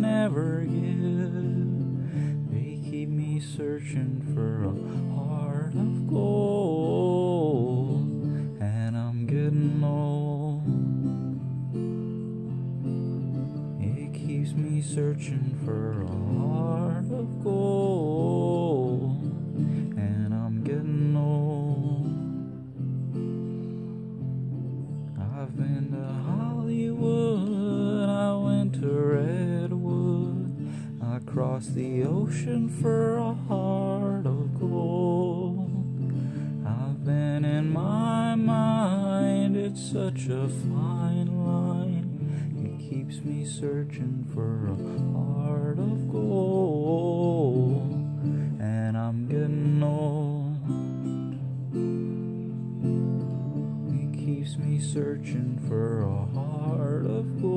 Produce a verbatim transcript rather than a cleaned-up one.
never give. They keep me searching for a heart of gold, and I'm getting old. It keeps me searching for a heart of gold, and I'm getting old. I've been to Hollywood, I went to Redwood, I crossed the ocean for a heart of gold. I've been in my mind, it's such a fine line. It keeps me searching for a heart of gold, and I'm getting old. It keeps me searching for a heart of gold.